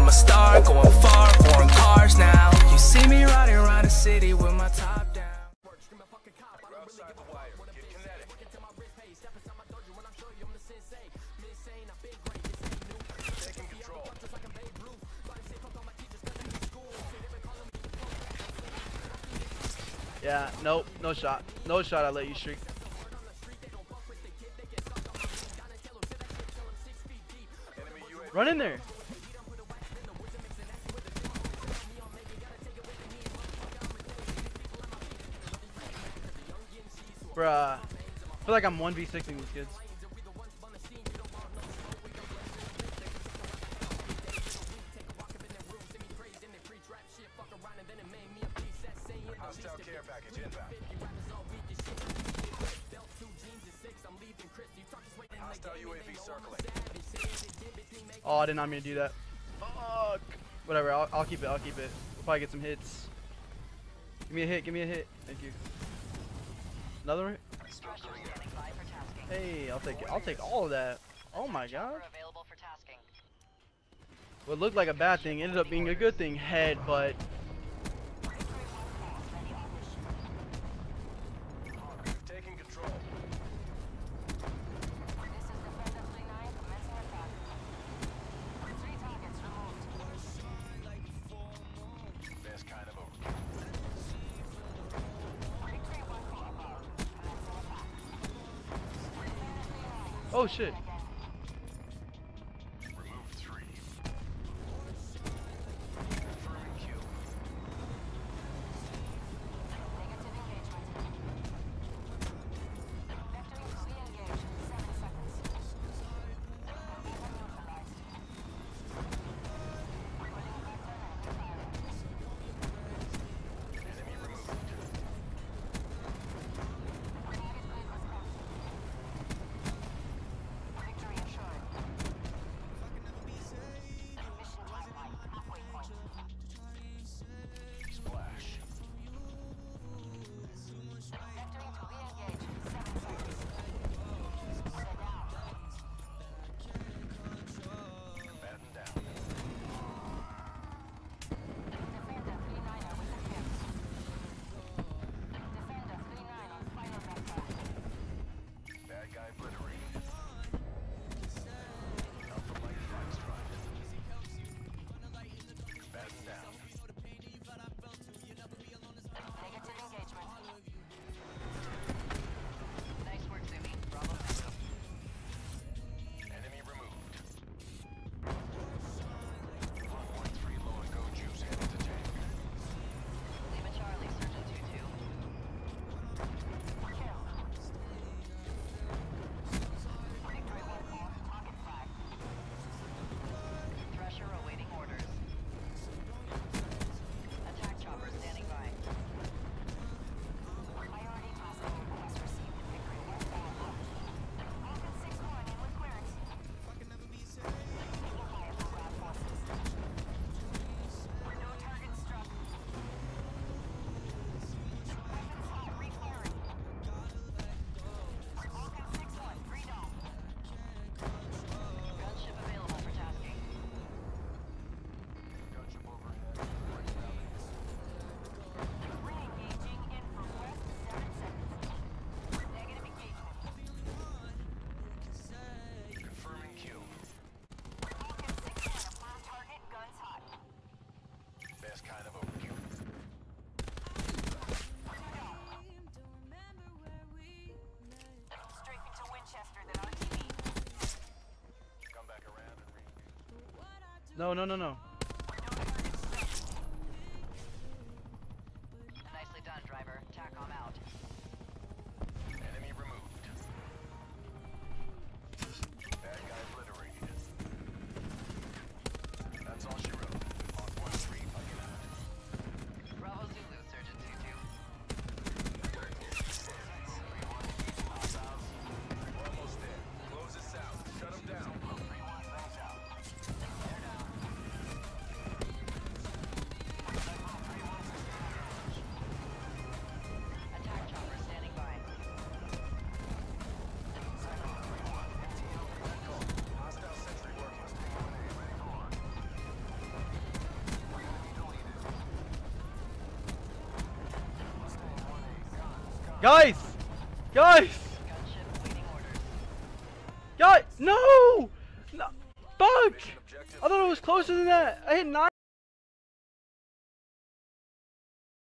I'm a star, going far, foreign cars now. You see me riding around the city with my top down. We're outside the wire. Get kinetic. Taking control. Yeah, nope, no shot. No shot, I let you streak. Run in there. Bruh, I feel like I'm 1v6ing these kids. Hostile care package inbound. Hostile UAV circling. Oh, I did not mean to do that. Fuck. Whatever, I'll keep it, I'll keep it. We'll probably get some hits. Give me a hit, give me a hit. Thank you. Another one? Hey, I'll take all of that. Oh my god. What looked like a bad thing ended up being a good thing. Headbutt. Taking control. Best kind of overkill. Oh shit. Remove 3. Confirming kill. Enemy removed. Splash. Batten down. Bad guy obliterated. Alpha Mike Foxtrot. Batten down. Enemy removed. 1.3 low and go juice headed to tank. Gunship overhead. Confirming kill. Best kind of overkill. Come back around and read. No, no, no, no. Nicely done, driver. TACOM out. Enemy removed. Bad guy obliterated. That's all she wrote. Hawk 1-3 fucking out. Bravo Zulu, Surgeon 2-2. We're almost there. Close this out. Shut him down. 3-1 rings out. They're down. Guys! Guys! Gunship waiting orders. Guys! No! No! Fuck! Mission objective I thought it was closer than that. I hit 9